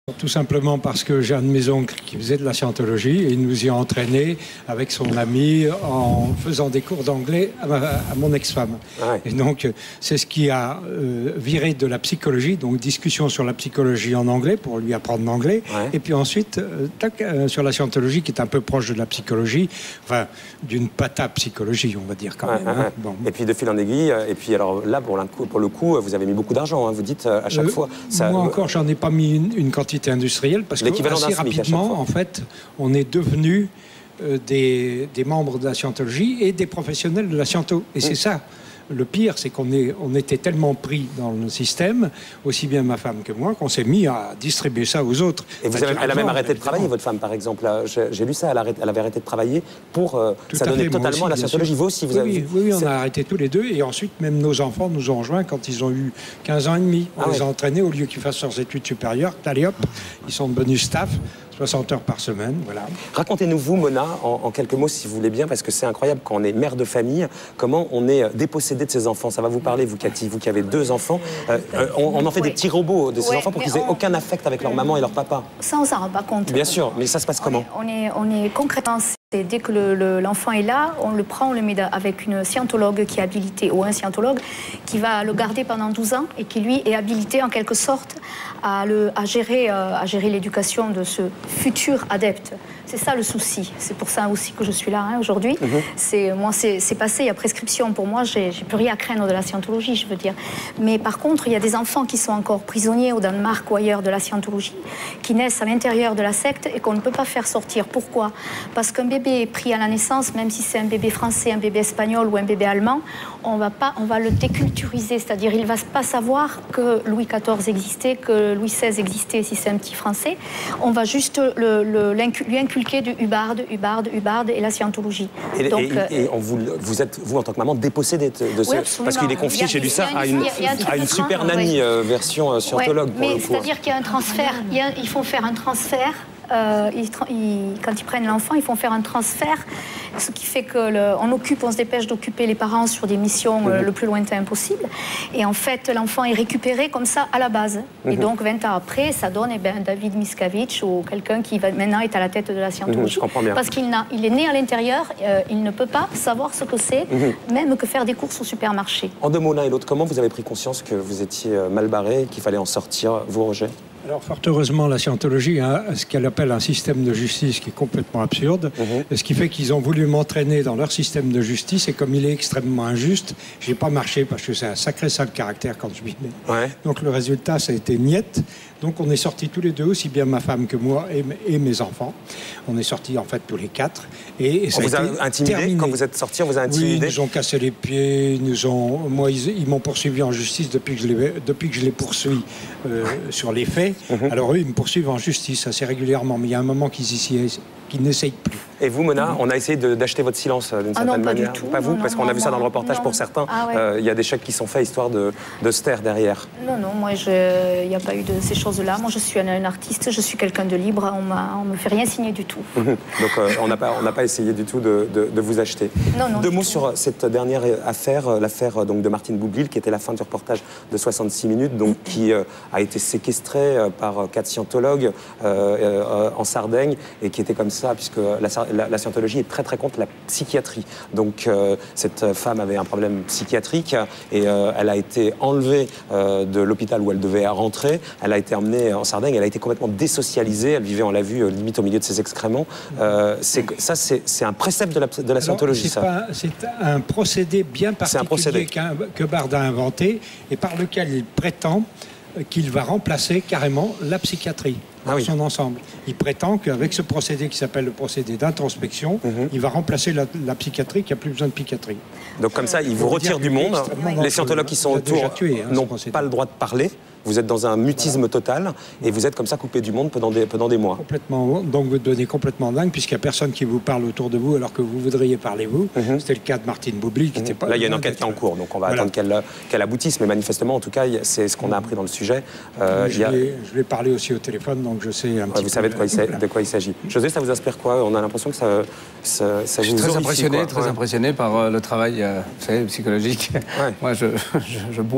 Tout simplement parce que j'ai un de mes oncles qui faisait de la scientologie et il nous y a entraînés avec son ami en faisant des cours d'anglais à mon ex-femme. Ouais. Et donc, c'est ce qui a viré de la psychologie, donc discussion sur la psychologie en anglais pour lui apprendre l'anglais. Ouais. Et puis ensuite, sur la scientologie qui est un peu proche de la psychologie, enfin, d'une patapsychologie, on va dire quand même. Hein. Bon. Et puis de fil en aiguille, et puis alors là, pour le coup, vous avez mis beaucoup d'argent, hein, vous dites à chaque fois. Ça, moi encore, j'en ai pas mis une quantité industrielle parce que assez rapidement, en fait, on est devenu des membres de la scientologie et des professionnels de la sciento. Et c'est ça. Le pire, c'est qu'on était tellement pris dans le système, aussi bien ma femme que moi, qu'on s'est mis à distribuer ça aux autres. Et elle a même arrêté de travailler, votre femme, par exemple. J'ai lu ça, elle avait arrêté de travailler pour s'adonner totalement à la scientologie. Vous aussi, vous avez... Oui, on a arrêté tous les deux. Et ensuite, même nos enfants nous ont rejoints quand ils ont eu 15 ans et demi. On les a entraînés, au lieu qu'ils fassent leurs études supérieures. Allez hop, ils sont devenus staff. 60 heures par semaine, voilà. Racontez-nous, vous, Mona, en quelques mots, si vous voulez bien, parce que c'est incroyable quand on est mère de famille, comment on est dépossédé de ses enfants. Ça va vous parler, vous, Cathy, vous qui avez 2 enfants. On en fait des petits robots de ses enfants pour qu'ils aient aucun affect avec leur maman et leur papa. Ça, on s'en rend pas compte. Bien sûr, mais ça se passe comment? On est concrètement... Dès que l'enfant est là, on le prend, on le met avec une scientologue qui est habilitée, ou un scientologue qui va le garder pendant 12 ans et qui, lui, est habilité en quelque sorte à gérer l'éducation de ce futur adepte. C'est ça le souci. C'est pour ça aussi que je suis là aujourd'hui. Moi, c'est passé, il y a prescription. Pour moi, j'ai plus rien à craindre de la scientologie, je veux dire. Mais par contre, il y a des enfants qui sont encore prisonniers au Danemark ou ailleurs de la scientologie, qui naissent à l'intérieur de la secte et qu'on ne peut pas faire sortir. Pourquoi? Parce qu'un bébé est pris à la naissance, même si c'est un bébé français, un bébé espagnol ou un bébé allemand, on va le déculturiser, c'est-à-dire il ne va pas savoir que Louis XIV existait, que Louis XVI existait si c'est un petit français. On va juste lui inculquer du Hubbard et la scientologie. Et vous êtes, vous, en tant que maman, dépossédée de ce... Oui, parce qu'il est confié, j'ai lu ça, à une super nanny version scientologue. Mais c'est-à-dire qu'il y a un transfert, il faut faire un transfert. Quand ils prennent l'enfant, ils font faire un transfert, ce qui fait on se dépêche d'occuper les parents sur des missions le plus lointain possible. Et en fait, l'enfant est récupéré comme ça à la base. Et donc, 20 ans après, ça donne David Miscavige ou quelqu'un qui maintenant est à la tête de la scientologie. Je comprends bien. Parce qu'il est né à l'intérieur, il ne peut pas savoir ce que c'est, même que faire des courses au supermarché. En 2 mots l'un et l'autre, comment vous avez pris conscience que vous étiez mal barré, qu'il fallait en sortir, vous, Roger? Alors, fort heureusement, la scientologie a ce qu'elle appelle un système de justice qui est complètement absurde, ce qui fait qu'ils ont voulu m'entraîner dans leur système de justice, et comme il est extrêmement injuste, j'ai pas marché parce que c'est un sacré sale caractère quand je m'y mets. Donc le résultat, ça a été niette. Donc on est sortis tous les deux, aussi bien ma femme que moi et mes enfants. On est sortis en fait tous les 4. Et ça on vous a intimidé terminé. Quand vous êtes sortis, on vous a intimidé? Oui, ils nous ont cassé les pieds, ils m'ont poursuivi en justice depuis que je les poursuis sur les faits. Alors eux, ils me poursuivent en justice assez régulièrement, mais il y a un moment qu'ils n'essayent plus. Et vous, Mona, on a essayé d'acheter votre silence d'une certaine manière. Du tout. Pas vous, parce qu'on a vu ça dans le reportage pour certains. Il y a des chèques qui sont faits histoire de se taire derrière. Non, moi, il n'y a pas eu de ces choses-là. Moi, je suis un artiste, je suis quelqu'un de libre. On me fait rien signer du tout. Donc, on n'a pas essayé du tout de vous acheter. Non, 2 mots sur cette dernière affaire, l'affaire de Martine Boublil, qui était la fin du reportage de 66 minutes, donc qui a été séquestrée par 4 scientologues en Sardaigne, et qui était comme ça, puisque la scientologie est très très contre la psychiatrie. Donc cette femme avait un problème psychiatrique et elle a été enlevée de l'hôpital où elle devait rentrer. Elle a été emmenée en Sardaigne, elle a été complètement désocialisée. Elle vivait, on l'a vu, limite au milieu de ses excréments. C'est un précepte de la scientologie, ça. C'est un procédé bien particulier que Bard a inventé et par lequel il prétend qu'il va remplacer carrément la psychiatrie dans son ensemble. Il prétend qu'avec ce procédé qui s'appelle le procédé d'introspection, il va remplacer la psychiatrie qui n'a plus besoin de psychiatrie. Donc comme ça, il vous retire du monde. Les scientologues qui sont autour n'ont pas le droit de parler. Vous êtes dans un mutisme total et vous êtes comme ça coupé du monde pendant des mois. Complètement, donc vous devenez complètement dingue puisqu'il n'y a personne qui vous parle autour de vous alors que vous voudriez parler vous. C'était le cas de Martine Boublil qui n'était pas... Là, il y a une enquête qui est en cours, donc on va attendre qu'elle aboutisse. Mais manifestement, en tout cas, c'est ce qu'on a appris dans le sujet. Je lui ai parlé aussi au téléphone, donc je sais un petit peu... Vous savez de quoi il s'agit. José, ça vous inspire quoi? On a l'impression que ça je suis très impressionné par le travail psychologique. Moi, je bois.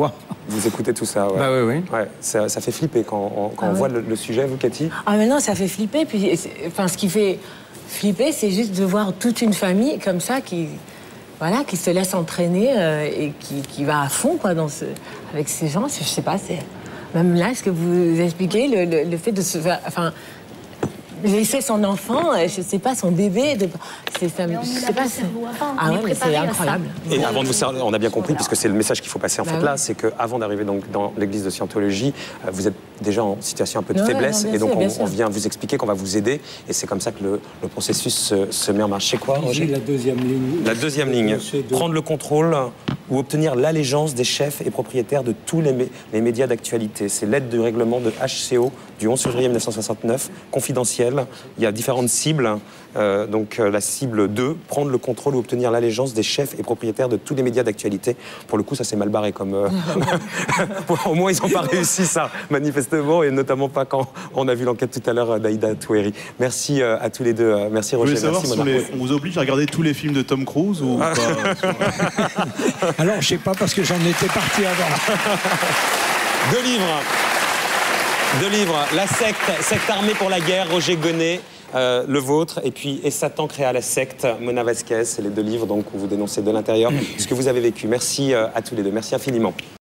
Vous écoutez tout ça, ouais. Bah oui, oui. Ouais, ça fait flipper quand on voit le sujet, vous, Cathy? Ah mais non, ça fait flipper. Puis, enfin, ce qui fait flipper, c'est juste de voir toute une famille comme ça qui se laisse entraîner et qui va à fond, quoi, avec ces gens. Je sais pas, c'est... Même là, ce que vous expliquez, le fait de se faire... Enfin, laisser son enfant, je sais pas, son bébé... C'est incroyable. Et avant de vous servir, on a bien compris, puisque c'est le message qu'il faut passer en fait là, c'est qu'avant d'arriver donc dans l'église de Scientologie, vous êtes déjà en situation un peu de faiblesse, et donc on vient vous expliquer qu'on va vous aider, et c'est comme ça que le processus se met en marche. C'est quoi, Roger? La deuxième ligne. La deuxième ligne, prendre le contrôle ou obtenir l'allégeance des chefs et propriétaires de tous les médias d'actualité. C'est l'aide du règlement de HCO du 11 février 1969, confidentiel. Il y a différentes cibles. Donc la cible 2, prendre le contrôle ou obtenir l'allégeance des chefs et propriétaires de tous les médias d'actualité. Pour le coup, ça s'est mal barré comme... Au moins, ils n'ont pas réussi ça, manifestement, et notamment pas quand on a vu l'enquête tout à l'heure d'Aïda Touéry. Merci à tous les deux. Merci Roger, merci Mona. On vous oblige à regarder tous les films de Tom Cruise ou pas? Alors, je sais pas, parce que j'en étais parti avant. Deux livres. La secte armée pour la guerre, Roger Gonnet. Le vôtre, et puis « Et Satan créa la secte », Mona Vasquez, c'est les deux livres donc, où vous dénoncez de l'intérieur ce que vous avez vécu. Merci à tous les deux, merci infiniment.